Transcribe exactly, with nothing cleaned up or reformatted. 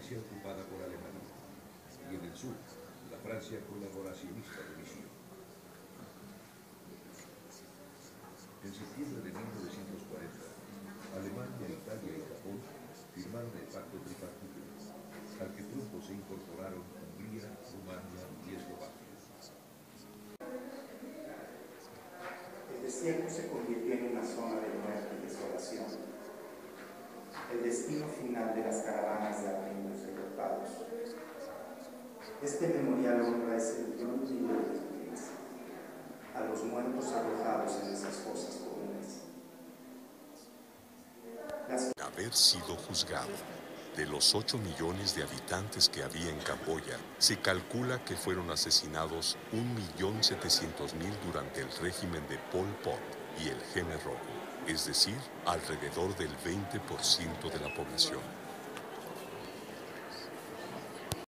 Francia ocupada por Alemania, y en el sur, la Francia colaboracionista de Vichy. En septiembre de mil novecientos cuarenta, Alemania, Italia y Japón firmaron el Pacto Tripartito, al que pronto se incorporaron Hungría, Rumania y Eslovaquia. El desierto se convirtió en una zona de muerte y desolación. El destino final de las caravanas de armenios deportados. Este memorial honra a ese millón y medio de víctimas, a los muertos arrojados en esas fosas comunes. Las... Haber sido juzgado. De los ocho millones de habitantes que había en Camboya, se calcula que fueron asesinados un millón setecientos mil durante el régimen de Pol Pot y el Khmer Rojo, es decir, alrededor del veinte por ciento de la población.